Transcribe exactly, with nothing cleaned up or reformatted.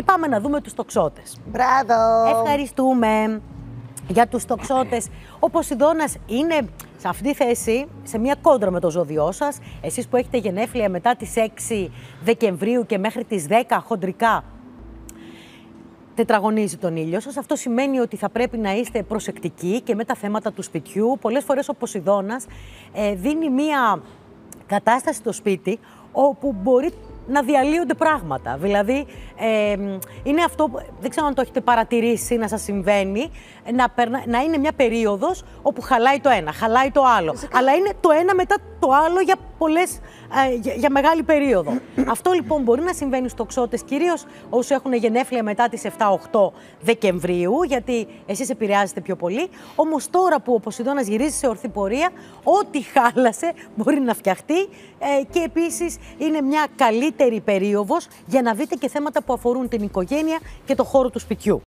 Και πάμε να δούμε τους τοξότες. Μπράβο! Ευχαριστούμε για τους τοξότες. Ο Ποσειδώνας είναι σε αυτή τη θέση, σε μια κόντρα με το ζώδιό σας. Εσείς που έχετε γενέθλια μετά τις έξι Δεκεμβρίου και μέχρι τις δέκα χοντρικά, τετραγωνίζει τον ήλιο σας. Αυτό σημαίνει ότι θα πρέπει να είστε προσεκτικοί και με τα θέματα του σπιτιού. Πολλές φορές ο Ποσειδώνας ε, δίνει μία κατάσταση στο σπίτι όπου μπορεί να διαλύονται πράγματα. Δηλαδή, ε, είναι αυτό, δεν ξέρω αν το έχετε παρατηρήσει να σας συμβαίνει, να, περνα, να είναι μια περίοδος όπου χαλάει το ένα, χαλάει το άλλο. Φυσικά. Αλλά είναι το ένα μετά το άλλο για, πολλές, ε, για, για μεγάλη περίοδο. Αυτό λοιπόν μπορεί να συμβαίνει στους τοξότες, κυρίως όσοι έχουν γενέθλια μετά τις επτά οκτώ Δεκεμβρίου, γιατί εσείς επηρεάζετε πιο πολύ. Όμως τώρα που ο Ποσειδώνας γυρίζει σε ορθή πορεία, ό,τι χάλασε μπορεί να φτιαχτεί ε, και επίσης είναι μια καλύτερη περίοδος για να δείτε και θέματα που αφορούν την οικογένεια και το χώρο του σπιτιού.